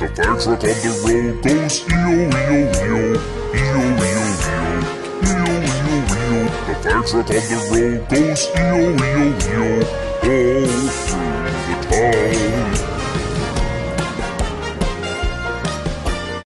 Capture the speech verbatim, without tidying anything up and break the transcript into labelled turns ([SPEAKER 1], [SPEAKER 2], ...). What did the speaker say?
[SPEAKER 1] The fire truck on the road goes E-O-E-O-E-O, E-O-E-O-E-O, E-O-E-O-E-O. The fire truck on the road goes E-O-E-O-E-O, all through the town.